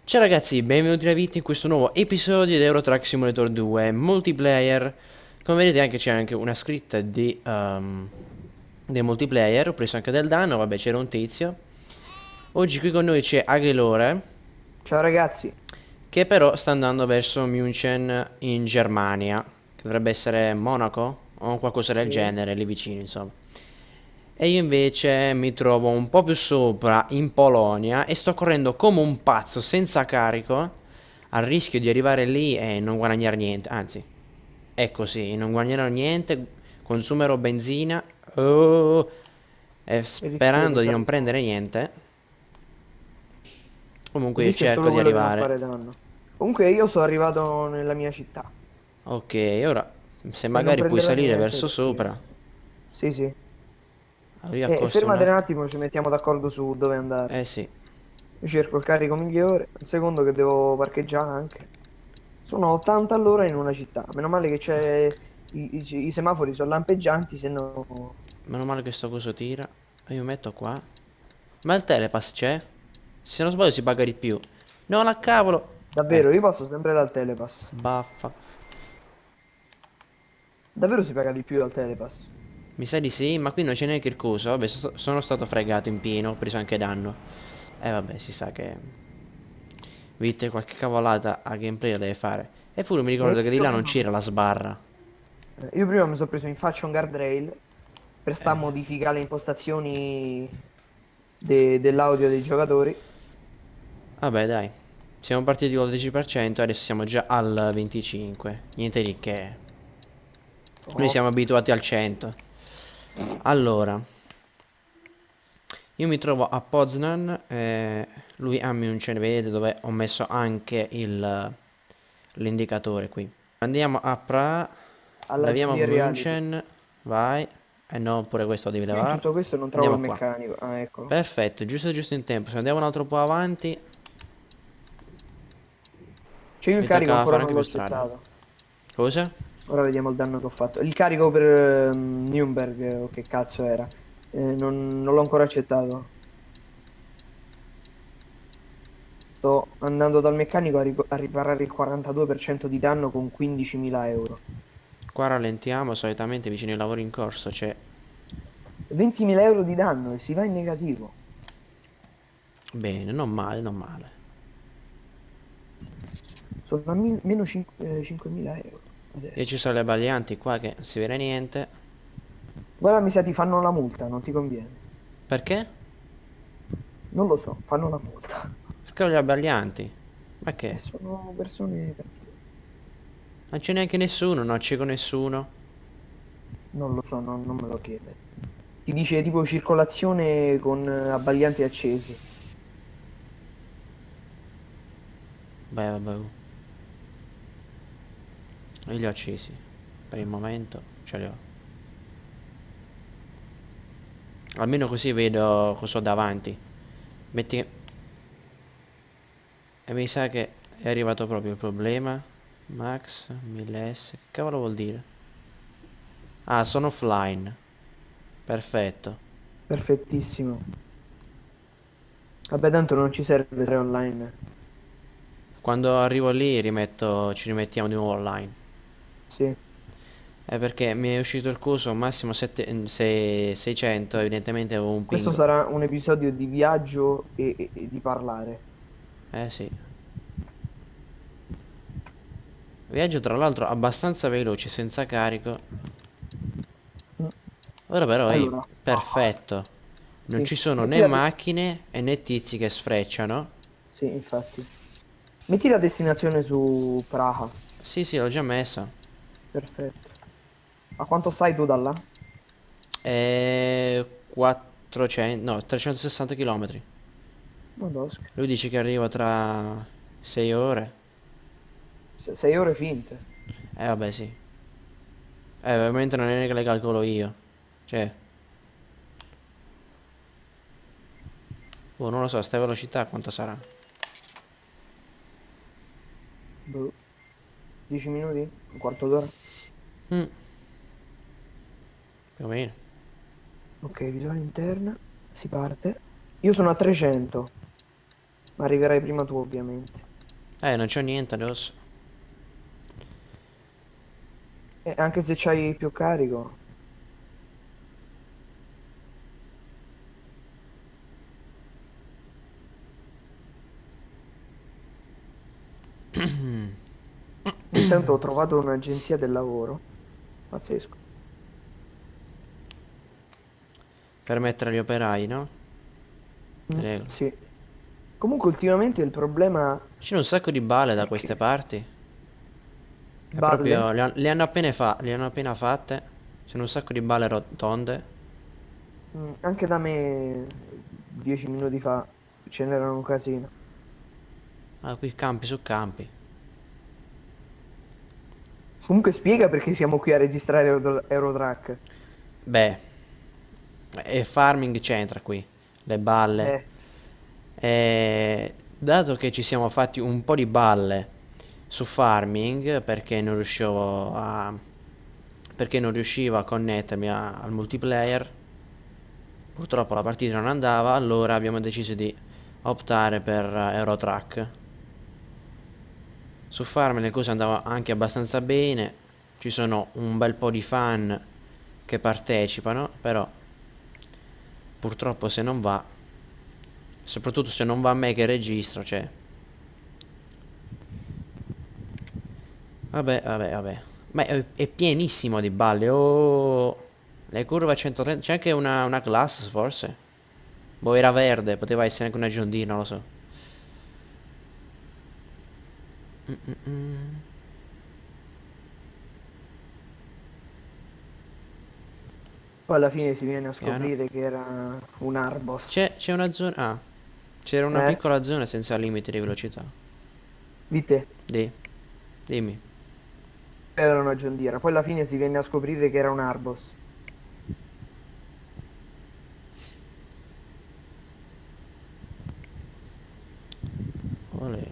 Ciao ragazzi, benvenuti a Vita in questo nuovo episodio di Euro Truck Simulator 2 multiplayer. Come vedete c'è anche una scritta del multiplayer. Ho preso anche del danno, vabbè, c'era un tizio. Oggi qui con noi c'è Aghelore, Ciao ragazzi, che però sta andando verso München in Germania, che dovrebbe essere Monaco o qualcosa del sì. genere, lì vicino insomma. E io invece mi trovo un po' più sopra in Polonia e sto correndo come un pazzo senza carico, al rischio di arrivare lì e non guadagnare niente. Anzi, è così, non guadagnerò niente, consumerò benzina, oh, e Il rischio è di sperando di non fare prendere danno. niente. Il Comunque rischio è cerco solo di quello di non arrivare. fare danno. Comunque io sono arrivato nella mia città Ok, ora se e non magari puoi prenderò salire niente verso perché... sopra. Sì, sì. Allora io accosto un Fermate un attimo. attimo, ci mettiamo d'accordo su dove andare. Eh sì. Io cerco il carico migliore, un secondo che devo parcheggiare anche. Sono 80 all'ora in una città. Meno male che c'è... I semafori sono lampeggianti, se no... Meno male che sto coso tira. E io metto qua. Ma il telepass c'è? Se non sbaglio si paga di più. No, la cavolo. Davvero, io passo sempre dal telepass. Baffa. Davvero si paga di più dal telepass? Mi sa di sì, ma qui non c'è neanche il coso. Vabbè, sono stato fregato in pieno, ho preso anche danno. Vabbè, si sa che Vite qualche cavolata a gameplay la deve fare. Eppure mi ricordo che di là non c'era la sbarra. Io prima mi sono preso in faccia un guardrail per sta a Eh, modificare le impostazioni dell'audio dei giocatori. vabbè, dai. Siamo partiti col 10%, adesso siamo già al 25%. Niente di che. Noi Top. siamo abituati al 100. Allora, io mi trovo a Poznan, lui a München, vedete dove ho messo anche l'indicatore qui. Andiamo a Praga, Alla leviamo GD Reality. München, vai. E no, pure questo lo devi Io in levare. tutto questo non trovo Andiamo il qua. meccanico. Ah, eccolo. Perfetto, giusto giusto in tempo. Se andiamo un altro po' avanti, Cioè io il mi carico tocca ancora fare anche non più l'ho strade. gettato. Cosa? Ora vediamo il danno che ho fatto. Il carico per Nürnberg, o che cazzo era. Non l'ho ancora accettato. Sto andando dal meccanico a riparare il 42% di danno con 15.000 euro. Qua rallentiamo, solitamente vicino ai lavori in corso c'è... 20.000 euro di danno e si va in negativo. Bene, non male, non male. Sono a meno 5.000 euro E adesso. ci sono le baglianti qua che non si vede niente. Guarda, mi sa ti fanno la multa, non ti conviene. Perché? Non lo so, fanno la multa. Perché gli abbaglianti? Ma che? Sono persone cattive. Non c'è neanche nessuno, non c'è con nessuno. Non lo so, non me lo chiede. Ti dice tipo circolazione con abbaglianti accesi. Beh, vabbè. Io li ho accesi. Per il momento ce li ho. Almeno così vedo cosa ho davanti. Metti... E mi sa che è arrivato proprio il problema. Max 1000S. Che cavolo vuol dire? Ah, sono offline. Perfetto. Perfettissimo. Vabbè, tanto non ci serve tre online. Quando arrivo lì ci rimettiamo di nuovo online. Sì. Perché mi è uscito il coso massimo 600, evidentemente avevo un Questo ping. sarà un episodio di viaggio e di parlare. Eh sì. Viaggio tra l'altro abbastanza veloce, senza carico. Mm. Ora però, ehi, Allora, perfetto. Non sì, ci sono metti né la, macchine e né tizi che sfrecciano. sì, infatti. Metti la destinazione su Praha. Sì, sì, l'ho già messa. Perfetto. A quanto stai tu da là? 400, no, 360 km. Madosca. Lui dice che arriva tra 6 ore. 6 ore finte. Vabbè, sì. Ovviamente non è che le calcolo io. Cioè, boh, non lo so, sta velocità quanto sarà? Boh. 10 minuti? Un quarto d'ora? Mm, più o meno. Ok, visuale interna. Si parte. Io sono a 300. Ma arriverai prima tu, ovviamente. Non c'ho niente adesso. E anche se c'hai più carico. Intanto ho trovato un'agenzia del lavoro. Pazzesco. Per mettere gli operai, no? Prego. Sì. Comunque ultimamente il problema C'è un sacco di balle da è queste che parti. È balle, proprio. Le hanno appena fatte. C'è un sacco di balle rotonde. anche da me 10 minuti fa ce n'erano un casino. Ah, qui campi su campi. Comunque spiega perché siamo qui a registrare Eurotrack. Beh, e farming c'entra qui. Le balle. Eh, E dato che ci siamo fatti un po' di balle su farming perché non riuscivo a connettermi al multiplayer, purtroppo la partita non andava, allora abbiamo deciso di optare per Eurotrack. Su farming le cose andavano anche abbastanza bene, ci sono un bel po' di fan che partecipano, però purtroppo se non va, soprattutto se non va a me che registro, cioè. Vabbè. Ma è pienissimo di balle. Oh, le curve a 130. C'è anche una class, forse. Boh, era verde. Poteva essere anche una John Deere, non lo so. Mm. Poi alla fine si viene a Piano. scoprire che era un Arbos. C'è una zona. Ah, c'era una Eh? piccola zona senza limiti di velocità. Di te. Di, dimmi. Era una John Deere. Poi alla fine si viene a scoprire che era un Arbos. Olè.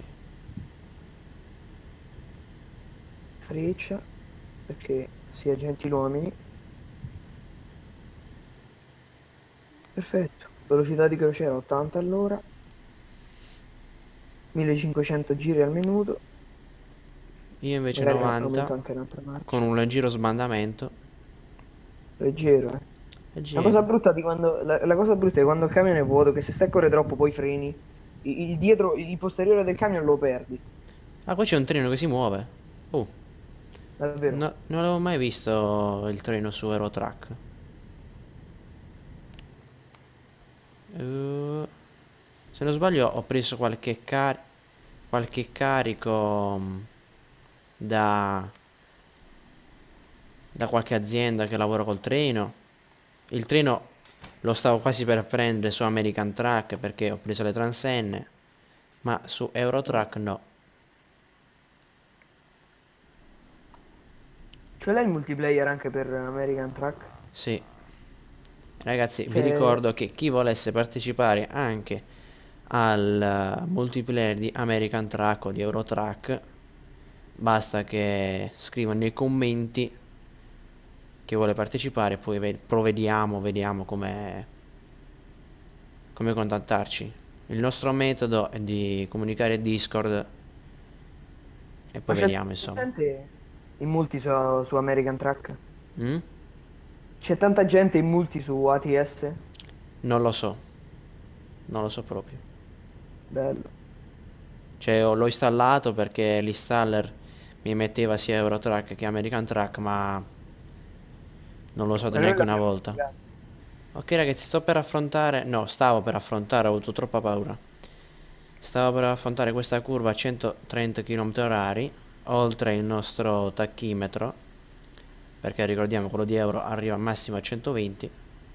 Freccia, perché si è gentiluomini. Perfetto. Velocità di crociera 80 all'ora, 1500 giri al minuto. Io invece Magari 90. aumento anche un'altra Con marcia. un leggero sbandamento. Leggero, eh. La cosa Leggero. brutta di quando, la cosa brutta è quando il camion è vuoto, che se stai a correre troppo poi freni, il dietro, il posteriore del camion lo perdi, Ah, qua c'è un treno che si muove. Oh, davvero. no, non avevo mai visto il treno su Eurotrack. Eh, Se non sbaglio ho preso qualche carico da, da qualche azienda che lavora col treno. Il treno lo stavo quasi per prendere su American Truck perché ho preso le transenne, ma su Eurotrack no. Ce l'hai il multiplayer anche per American Truck? Sì, ragazzi, vi Cioè, ricordo che chi volesse partecipare anche al multiplayer di American Truck o di Eurotrack, basta che scriva nei commenti che vuole partecipare, poi vediamo come contattarci. Il nostro metodo è di comunicare Discord e ma poi c'è vediamo, insomma. gente in multi su American Truck? Mm? C'è tanta gente in multi su ATS? Non lo so, non lo so proprio. Bello. Cioè, l'ho installato perché l'installer mi metteva sia Eurotrack che American Truck, ma non l'ho usato Ma noi neanche una l'abbiamo volta. pagato. Ok ragazzi, stavo per affrontare, ho avuto troppa paura. Stavo per affrontare questa curva a 130 km orari, oltre il nostro tachimetro, perché ricordiamo quello di Euro arriva al massimo a 120.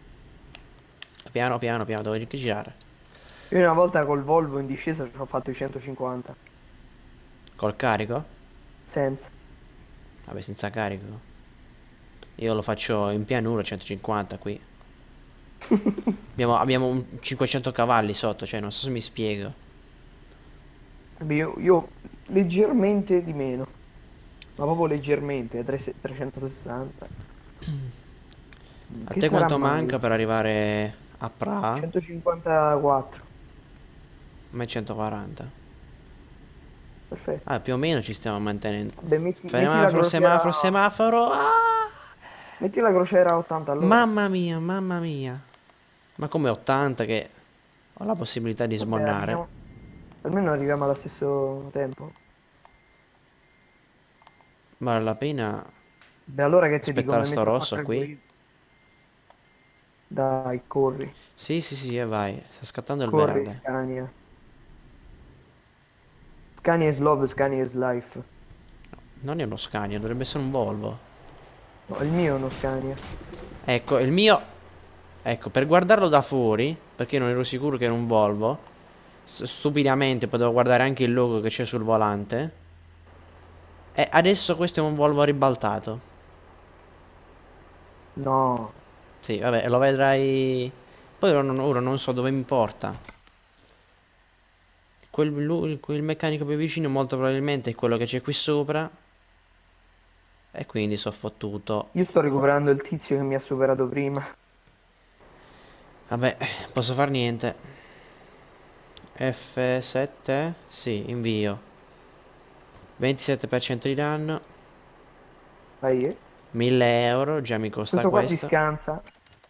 Piano, devo girare. Io una volta col Volvo in discesa ci ho fatto i 150. Col carico? Senza. Vabbè, senza carico. Io lo faccio in pianura 150 qui. Abbiamo un 500 cavalli sotto, cioè non so se mi spiego. Beh, io leggermente di meno. Ma proprio leggermente, 360. A Che te sarà quanto mai? manca per arrivare a Praha? 154. Ma è 140. Perfetto. Ah, più o meno ci stiamo mantenendo. Vabbè, metti la Semaforo, crociera. semaforo, semaforo. Ah! Metti la crociera a 80 all'ora. Mamma mia, mamma mia. Ma come 80 che ho la possibilità di Vabbè, smonnare. arriviamo. Almeno arriviamo allo stesso tempo. Vale la pena Beh, allora che ti dico, aspettare mi sto metto qua rosso qui? tranquillo. Dai, corri. Sì, sì, sì, e vai. Sta scattando il Corri, verde. Scania. Scania is love, Scania is life. Non è uno Scania, dovrebbe essere un Volvo. No, il mio è uno Scania. Ecco, il mio. Ecco, per guardarlo da fuori, perché non ero sicuro che era un Volvo, stupidamente potevo guardare anche il logo che c'è sul volante. E adesso questo è un Volvo ribaltato. No. Sì, vabbè, lo vedrai. Poi ora non so dove mi porta. Quel meccanico più vicino molto probabilmente è quello che c'è qui sopra. E quindi so fottuto. Io sto recuperando il tizio che mi ha superato prima. Vabbè, posso far niente. F7? Sì, invio. 27% di danno. Vai, 1000 euro, già mi costa questo qua si questo. scansa.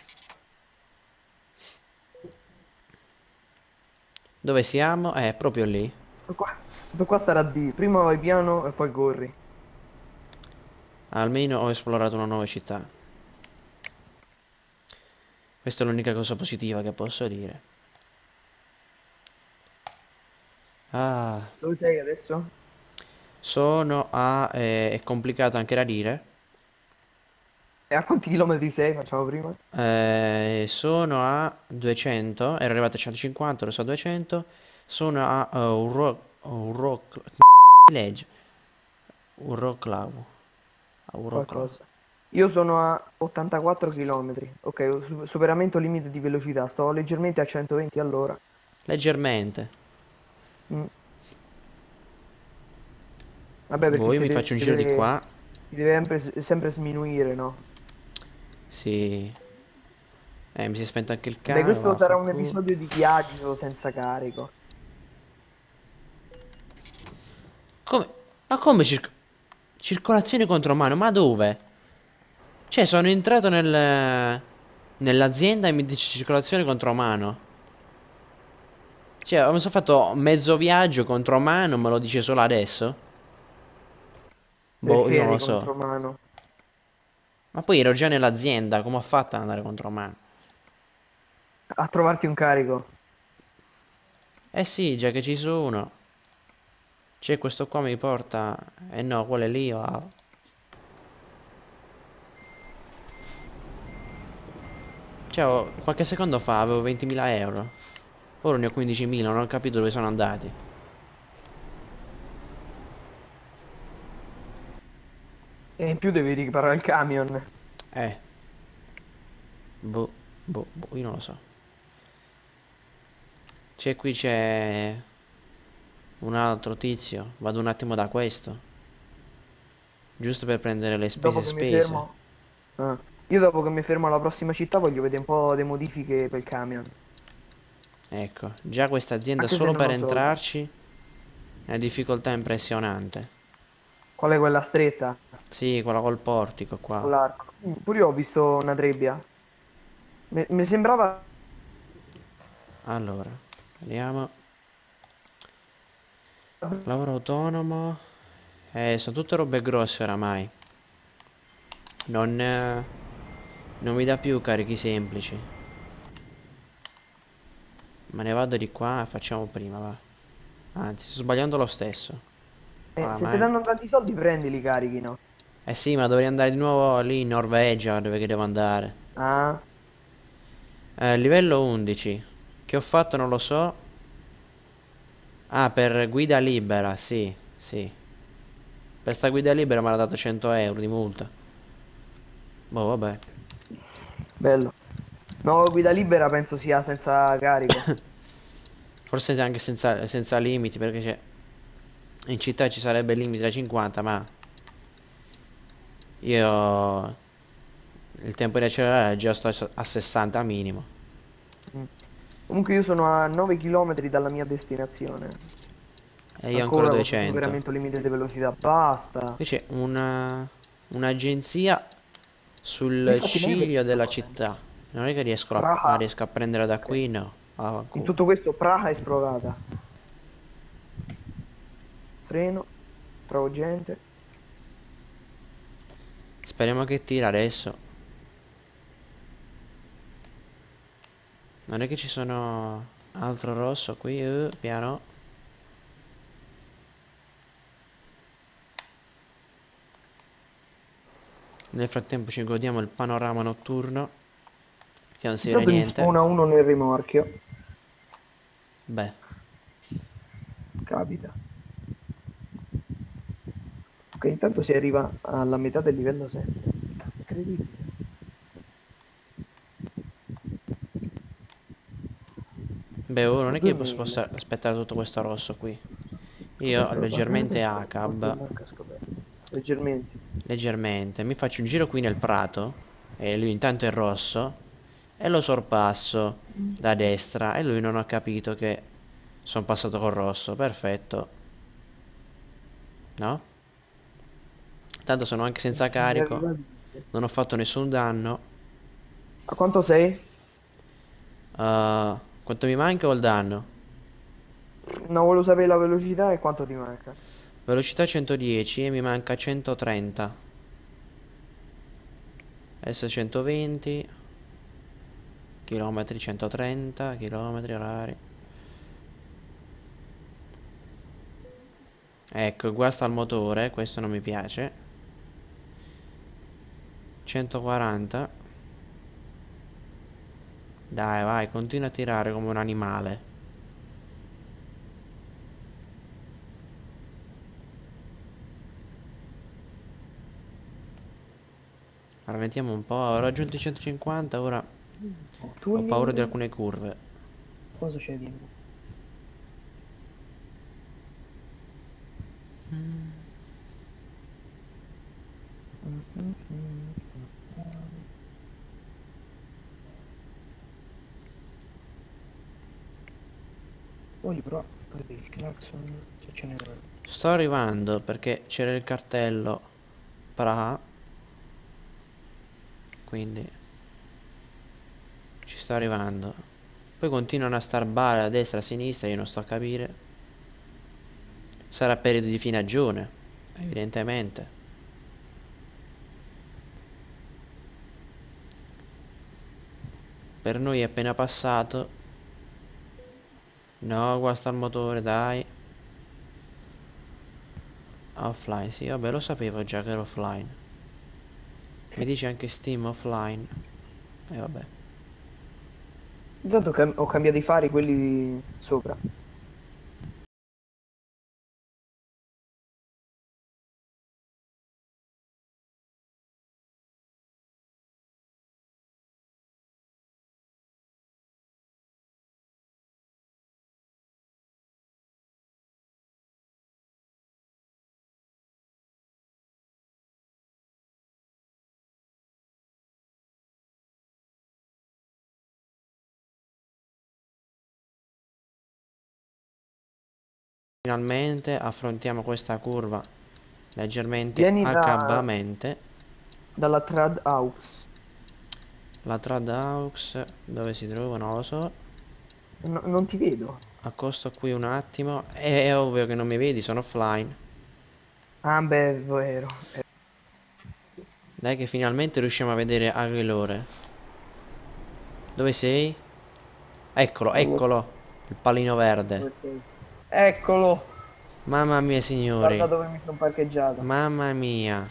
Dove siamo? Proprio lì. Questo qua starà di. Prima vai piano e poi corri. Almeno ho esplorato una nuova città. Questa è l'unica cosa positiva che posso dire. Ah, Dove sei adesso? sono a... è complicato anche da dire. E a quanti chilometri sei? Facciamo prima. Sono a 200. Ero arrivato a 150, ora sono a 200. Sono a legge. Uroclav. A Uroclav. Qualcosa. Io sono a 84 km. Ok, superamento limite di velocità. Sto leggermente a 120 all'ora. Leggermente. Mm. Vabbè, perché Boh, io mi faccio un giro di qua. si deve sempre sminuire, no? Sì. Mi si è spento anche il Beh, cane, questo sarà un vaffanculo. episodio di viaggio senza carico. Come? Ma come circolazione contromano? Ma dove? Cioè, sono entrato nell'azienda e mi dice circolazione contromano. Cioè, mi sono fatto mezzo viaggio contromano, me lo dice solo adesso? Boh, Perché io non eri lo so. contromano? Ma poi ero già nell'azienda, come ho fatto ad andare contromano? A trovarti un carico. Eh sì, già che ci sono. C'è questo qua mi porta. Eh no, quello è lì. Va. Cioè, qualche secondo fa avevo 20.000 euro. Ora ne ho 15.000, non ho capito dove sono andati. E in più devi riparare il camion. Eh, boh, boh, io non lo so. Qui c'è un altro tizio. Vado un attimo da questo. Giusto per prendere le Dopo spese che mi spese. fermo. Ah. Io dopo che mi fermo alla prossima città voglio vedere un po' di modifiche per il camion. Ecco, già questa azienda Anche se solo non per ho soldi. entrarci è una difficoltà impressionante. Qual è quella stretta? Sì, quella col portico Con qua. l'arco. Pure io ho visto una trebbia. Mi sembrava. Allora, vediamo. Lavoro autonomo. Sono tutte robe grosse oramai. Non, non mi dà più carichi semplici. Ma ne vado di qua e facciamo prima, va. Anzi, sto sbagliando lo stesso. Se ti Oramai. danno tanti soldi prendili i carichi, no? Eh sì, ma dovrei andare di nuovo lì in Norvegia, dove che devo andare. Ah, Livello 11. Che ho fatto non lo so. Ah, per guida libera, sì, sì. Per sta guida libera mi ha dato 100 euro di multa. Boh, vabbè. bello. No, guida libera penso sia senza carico. Forse anche senza limiti, perché in città ci sarebbe il limite da 50, ma io il tempo di accelerare già sto a 60 minimo. Mm. Comunque io sono a 9 km dalla mia destinazione. E io ancora Ancora questo 200. superamento limite di velocità. Basta. Qui c'è un'agenzia sul Infatti mai ciglio questa della cosa. città. Non è che Praha. riesco a prendere da Ok. qui, no. Ah, In culo. tutto questo Praha è esplorata. Freno. Trovo gente. Speriamo che tira adesso. Non è che ci sono altro rosso qui, piano. Nel frattempo ci godiamo il panorama notturno, che non si vede Intanto mi niente. spawna uno nel rimorchio. Beh, Capita. Ok, intanto si arriva alla metà del livello 7. Incredibile. beh, oh, non Ho è che 2000. possa aspettare tutto questo rosso qui. Io ho Scoperto la banana leggermente pesca. Molto ACAB, manca scoperto. Leggermente. leggermente. Mi faccio un giro qui nel prato, e lui intanto è rosso, e lo sorpasso da destra, e lui non ha capito che sono passato col rosso. Perfetto, no? Tanto sono anche senza Mi carico, arriva- non ho fatto nessun danno. A quanto sei? Quanto mi manca o il danno? No, volevo sapere la velocità e quanto ti manca. Velocità 110 e mi manca 130. S 120. Chilometri 130. Chilometri orari. Ecco, guasta al motore, questo non mi piace. 140. Dai, vai, continua a tirare come un animale. Rallentiamo un po', ho raggiunto i 150, ora ho paura di Tuning. alcune curve. Cosa c'è dietro? Voglio però il clacson se ce n'è uno. Sto arrivando perché c'era il cartello Praha, quindi ci sto arrivando. Poi continuano a star bar a destra, a sinistra, io non sto a capire. Sarà periodo di finaggione, evidentemente. Per noi è appena passato. No, guasta il motore, dai. Offline, sì, vabbè, lo sapevo già che era offline. Mi dice anche Steam offline. E vabbè. Intanto ho cambiato i fari, quelli sopra. Finalmente affrontiamo questa curva leggermente Vieni acabamente. dalla Trad Aux. La Trad Aux dove si trova non lo so. Non ti vedo. Accosto qui un attimo. È ovvio che non mi vedi, sono offline. Ah, beh, è vero. Dai che finalmente riusciamo a vedere Aguilore. Dove sei? Eccolo, Non lo so eccolo. Il pallino verde. dove sei. Eccolo. Mamma mia Guarda signori. dove mi sono parcheggiato. Mamma mia.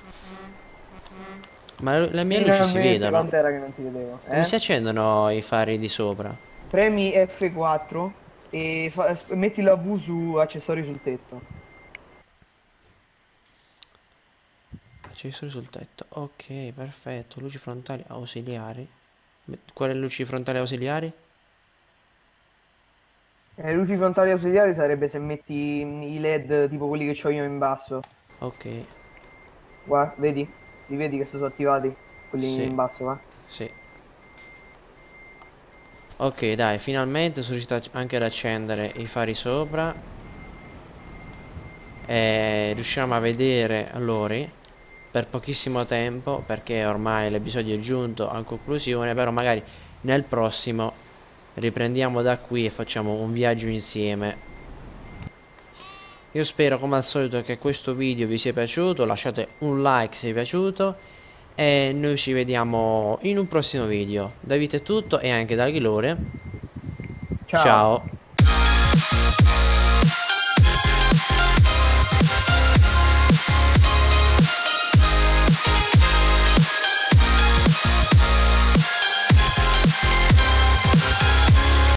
Ma le mie luci si Finalmente, vedono. quant'era che non ti vedevo? Come si accendono i fari di sopra? Premi F4 e metti la V su accessori sul tetto. Accessori sul tetto. Ok, perfetto. Luci frontali ausiliari. Quali luci frontali ausiliari? Le luci frontali ausiliari sarebbe se metti i LED tipo quelli che ho io in basso. Ok. Guarda, vedi? Li vedi che sono attivati? Quelli Sì, in basso, va? sì. Ok, dai, finalmente sono riuscito anche ad accendere i fari sopra. E riusciamo a vedere Lori per pochissimo tempo, perché ormai l'episodio è giunto a conclusione, però magari nel prossimo riprendiamo da qui e facciamo un viaggio insieme. Io spero come al solito che questo video vi sia piaciuto, lasciate un like se vi è piaciuto e noi ci vediamo in un prossimo video. Da Vito è tutto e anche da Lore. Ciao. Ciao.